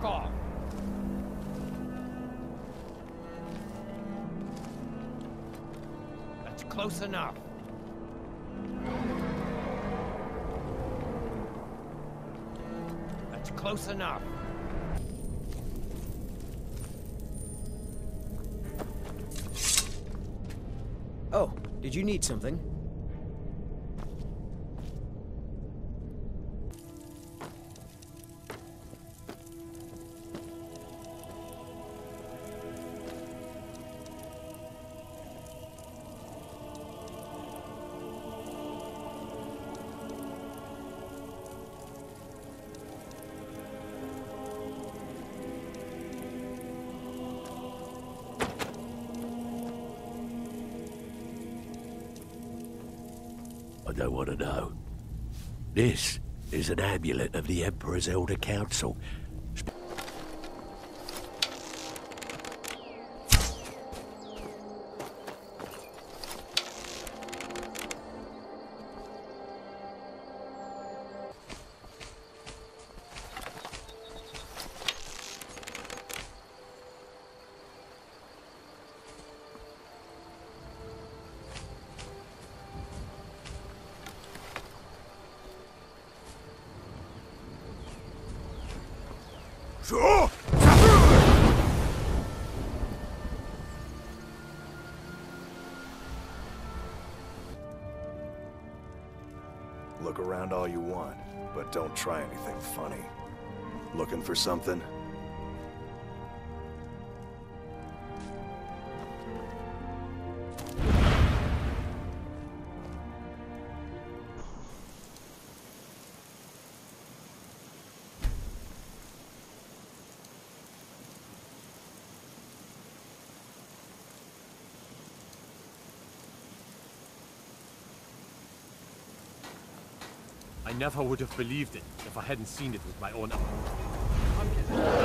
Fuck off! That's close enough. That's close enough. Oh, did you need something? I don't want to know. This is an amulet of the Emperor's Elder Council. Look around all you want, but don't try anything funny. Looking for something? I never would have believed it if I hadn't seen it with my own eyes.